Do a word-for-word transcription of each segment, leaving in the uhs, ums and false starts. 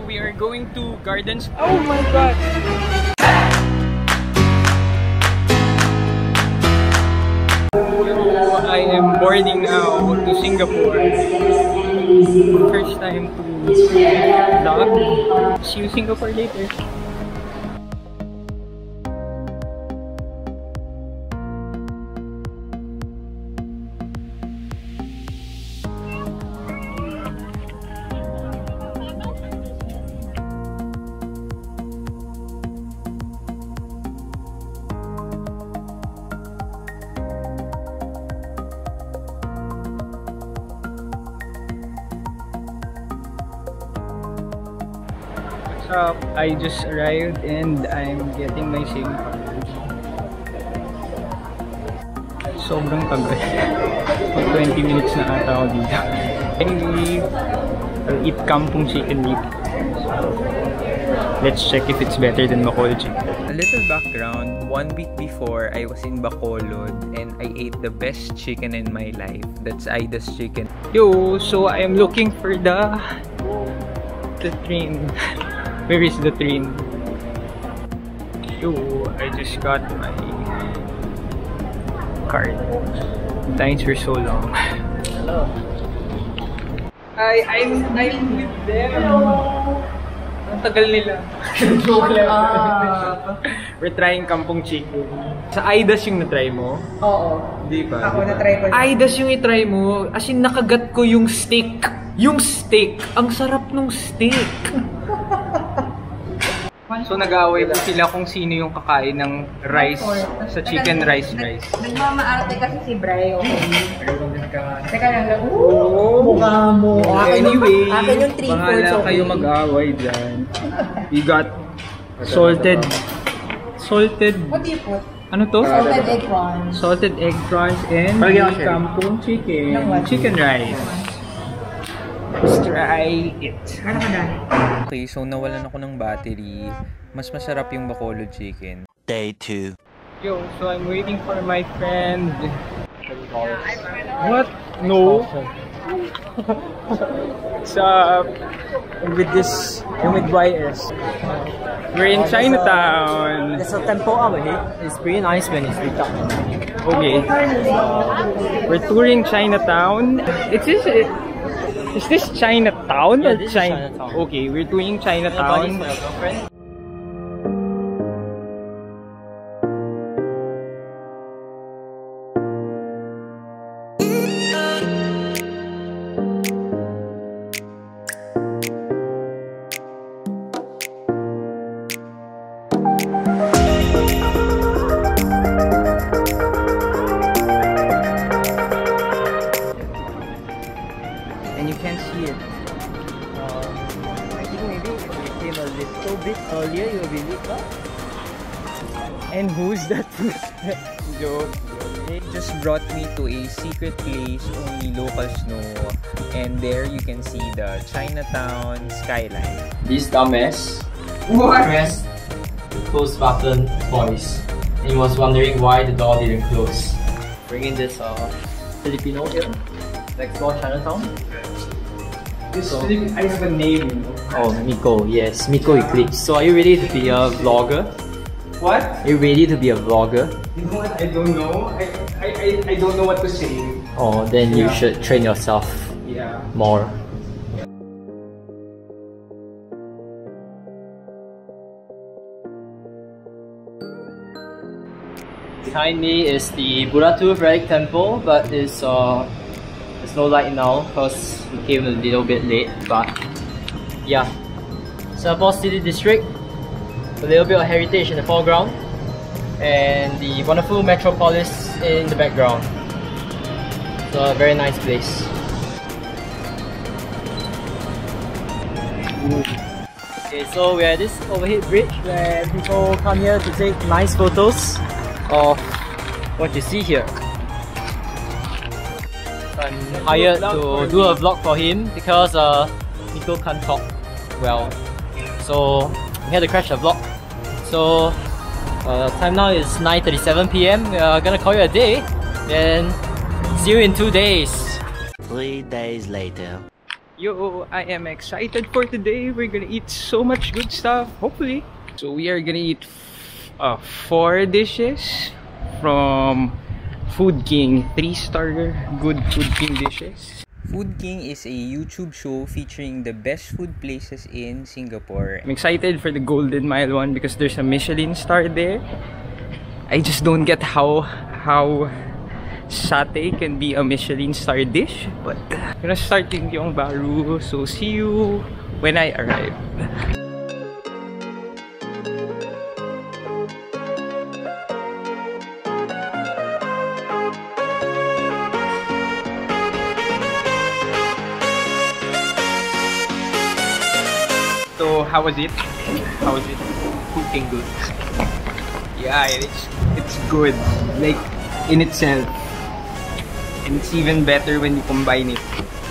we are going to Gardens. Oh my god! So, I am boarding now to Singapore. First time to vlog. See you Singapore later. Up, I just arrived and I'm getting my SIM card. Sobrang tagal. Pag twenty minutes na ata ako dito. Anyway, I'll eat kampung chicken meat. Let's check if it's better than Bacolod chicken. A little background, one week before I was in Bacolod and I ate the best chicken in my life. That's Aida's chicken. Yo, so I am looking for the the train. Where is the train? Yo, I just got my card. Lines were so long. Hello. I I'm I'm with them. Ang tagal nila. uh, We're trying kampung chicken. Sa Aidas yung na-try mo? Oo. Di ba? Ako na-try ko. Aidas yung i-try mo. As in, nakagat ko yung steak. Yung steak. Ang sarap nung steak. So nag-aaway po sila kung sino yung kakain ng rice sa chicken rice rice. Nagmamaarte kasi si Bray. Teka lang lang. Oo! Mukha mo. Anyway, akin yung three bahala fourths. kayo mag-aaway dyan. We got salted salted What do you put? ano to? Salted egg prawns. Salted egg prawns and kampung chicken. Chicken rice. Let's try it. Okay, so nawalan ako ng battery. Mas masarap yung Bacolod chicken. Day two. Yo, so I'm waiting for my friend. What? No. What's up? With this, with Y S. We're in Chinatown. There's a temple over here. It's pretty nice when it's lit up. Okay. We're touring Chinatown. It's just, it, is this Chinatown Yeah, or this is China? Chinatown. Okay, we're touring Any advice Chinatown. for your girlfriend? And you can't see it. Um, I think maybe if we came a little bit earlier, it will be lit up. And who's that? Joke. They just brought me to a secret place only locals know. And there you can see the Chinatown skyline. This dumbass pressed the close button twice, and he was wondering why the door didn't close. Bringing this uh, Filipino here to explore Chinatown. This I have a name. Oh, Miko, yes, Miko Eclipse. So are you ready to be a vlogger? What? Are you ready to be a vlogger? You know what? I don't know. I I, I, I don't know what to say. Oh, then you Yeah. should train yourself Yeah. more. Behind me is the Buddha Tooth Relic Temple, but it's uh, there's no light now because we came a little bit late. But yeah, Singapore City District, a little bit of heritage in the foreground, and the wonderful metropolis in the background. So a very nice place. Okay, so we're at this overhead bridge where people come here to take nice photos of what you see here. I'm hired to do a vlog for him because uh, Nico can't talk well. So we had to crash the vlog. So uh, time now is nine thirty-seven p m We are gonna call you a day. Then see you in two days. Three days later. Yo, I am excited for today. We're gonna eat so much good stuff, hopefully. So we are gonna eat uh, four dishes from Food King. Three star good Food King dishes. Food King is a YouTube show featuring the best food places in Singapore. I'm excited for the Golden Mile one because there's a Michelin star there. I just don't get how how satay can be a Michelin star dish, but I'm gonna start in Gyeong Baru, so see you when I arrive. So how was it? How was it? Cooking good. Yeah, it's it's good, like in itself, and it's even better when you combine it.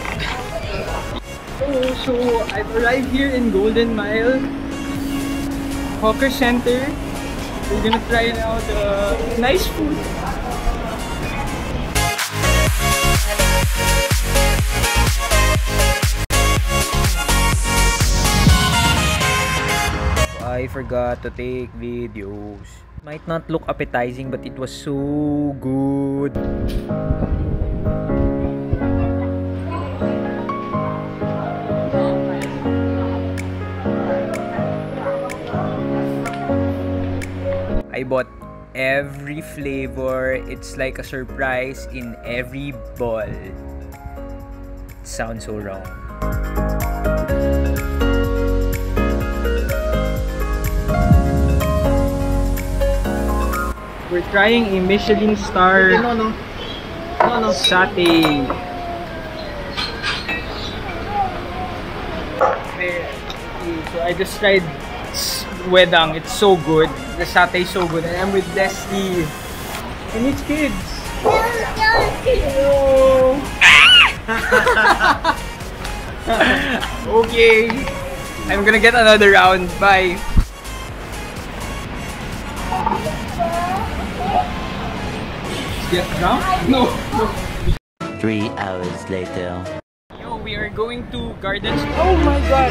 Oh, so I've arrived here in Golden Mile Hawker Center. We're gonna try now the nice food. I forgot to take videos. Might not look appetizing, but it was so good. I bought every flavor. It's like a surprise in every ball. It sounds so wrong. We're trying a Michelin star No, no. No, no. satay. There. So I just tried wedang. It's so good. The satay is so good. And I'm with Leslie. And it's kids. Hello. Okay. I'm gonna get another round. Bye. Get drunk? No, no. Three hours later. Yo, we are going to Gardens. Oh my god!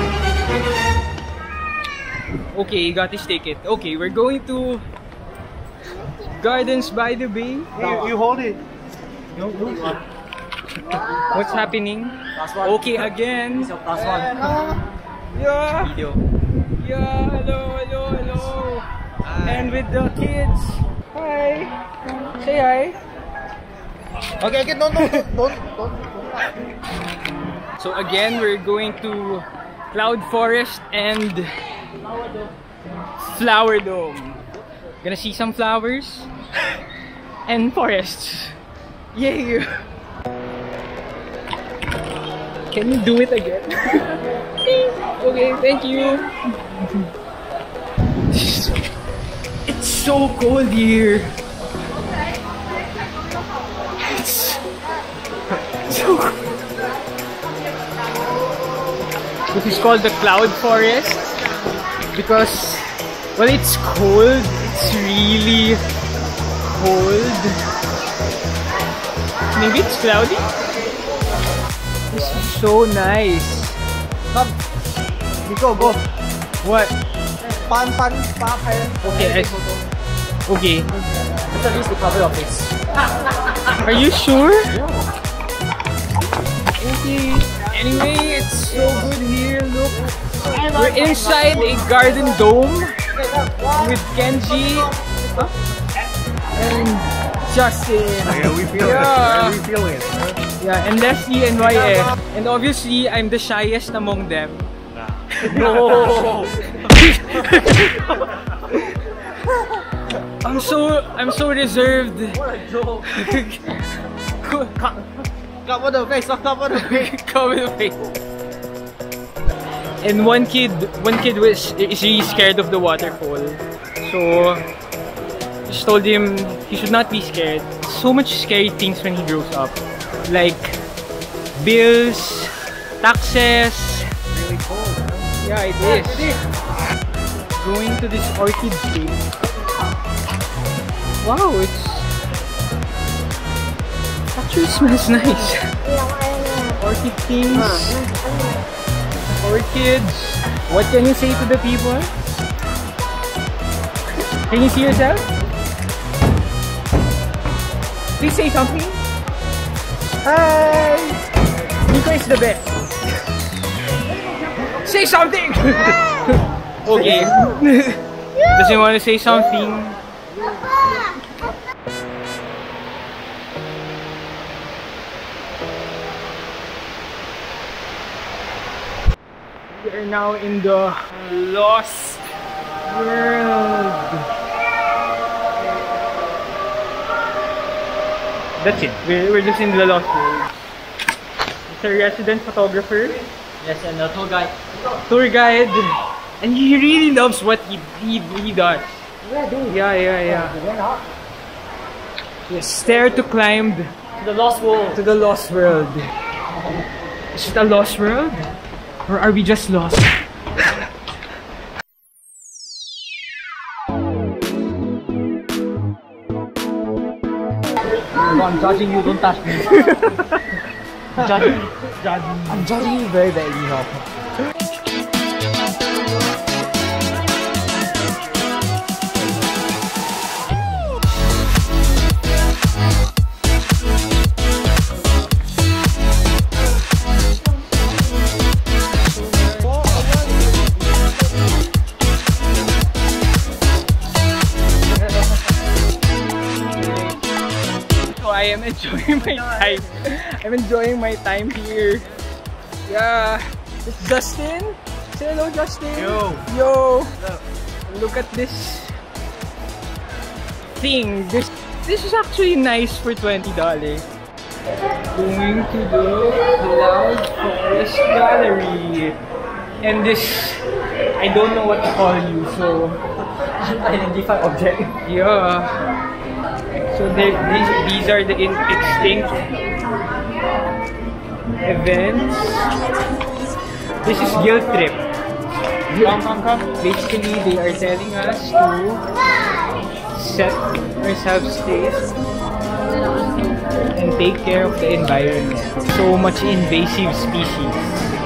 Okay, you got this ticket. Okay, we're going to Gardens by the Bay. You, you hold it. What's happening? Okay, again. Plus one. Yeah. Video. Yeah, hello, hello, hello. And with the kids. Hi. Say hi. Okay, okay, don't, don't, don't, don't. So again, we're going to Cloud Forest and Flower Dome. Gonna see some flowers and forests. Yay! Can you do it again? Okay, thank you. It's so cold here. It's so cold. This is called the Cloud Forest because, well, it's cold. It's really cold. Maybe it's cloudy. This is so nice. Come. Nico, go. What? Pan, pan, pan. Okay. I, okay. At least to cover your face. Are you sure? Okay. Anyway, it's so good here. Look, we're inside a garden dome with Kenji and Justin. Okay, we feel Yeah. it. We feel it. Yeah, and Leslie and Y F. And obviously, I'm the shyest among them. No. I'm so I'm so reserved. What a joke. Cover the face. Cover the face. Cover the face. And one kid, one kid was is really scared of the waterfall. So just told him he should not be scared. So much scary things when he grows up, like bills, taxes. Really cold. Huh? Yeah, it is. Going to this orchid tree. Wow, it's actually smells nice. Orchid things. Orchids. What can you say to the people? Can you see yourself? Please say something. Hi! Nico is the best. Say something! Okay. Does he want to say something? We are now in the Lost World. That's it. We're, we're just in the Lost World. It's a resident photographer. Yes, and a tour guide. Tour guide. And he really loves what he, he, he does. Yeah, yeah, yeah. Yes, dare to climb To the Lost World. to the Lost World. Is it a Lost World? Or are we just lost? I'm judging you, don't touch me. I'm judging you. I'm judging you very badly now. I am enjoying my time. I'm enjoying my time here. Yeah. It's Justin. Say hello, Justin. Yo. Yo. Look at this thing. This this is actually nice for twenty dollars. Going to the Cloud Forest Gallery. And this, I don't know what to call you, so Unidentified object. yeah. So they, these, these are the in extinct events. This is guilt trip. Come, come, come. Basically, they are telling us to set ourselves safe and take care of the environment. So much invasive species.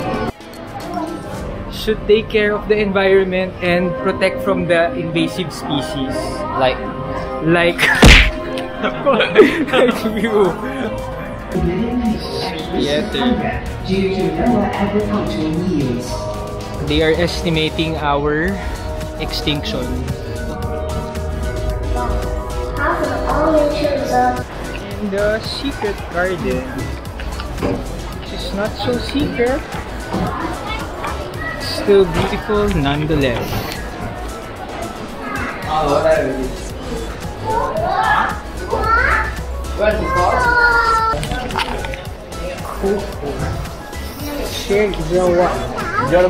Should take care of the environment and protect from the invasive species. Like, Like like you. Yeah, due to lower agricultural yields. they are estimating our extinction. In the secret garden, which is not so secret, still beautiful nonetheless. Shake the one.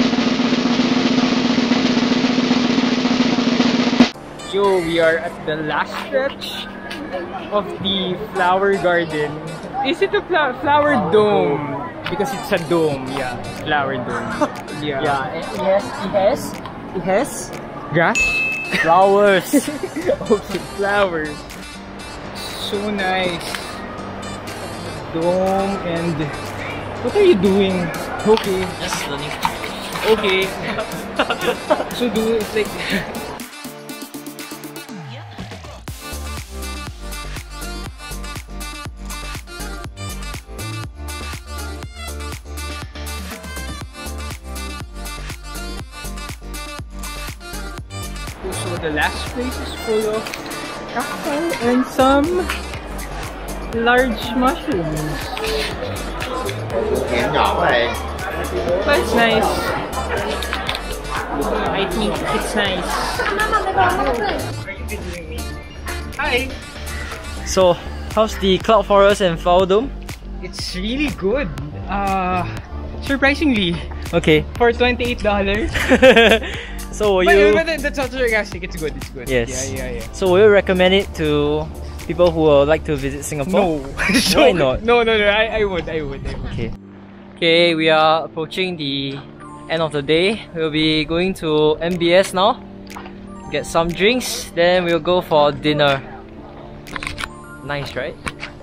Yo, we are at the last stretch of the flower garden. Is it a fla flower dome? Because it's a dome, yeah. Flower dome. Yeah. yeah, it has, it has, it has Grass? flowers. Okay, flowers. So nice. Dome and... What are you doing? Okay. Just learning. Okay. So do it's like... So the last place is full of cacao and some large mushrooms. But it's nice. I think it's nice. Hi! So, how's the cloud forest and flower dome? It's really good. Uh, surprisingly, Okay. for twenty-eight dollars. So will But, you? but that's not sarcastic. It's good. It's good. Yes. Yeah, yeah, yeah. So will you recommend it to people who would like to visit Singapore? No. Why not? No, no, no. I, I would. I would. I would. Okay. Okay, we are approaching the end of the day. We'll be going to M B S now. Get some drinks. Then we'll go for dinner. Nice, right?